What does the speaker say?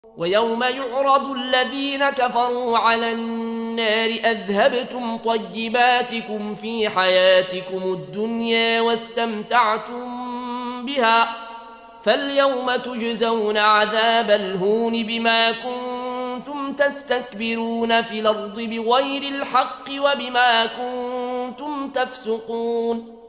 ويوم يعرض الذين كفروا على النار أذهبتم طيباتكم في حياتكم الدنيا واستمتعتم بها فاليوم تجزون عذاب الهون بما كنتم تستكبرون في الأرض بغير الحق وبما كنتم تفسقون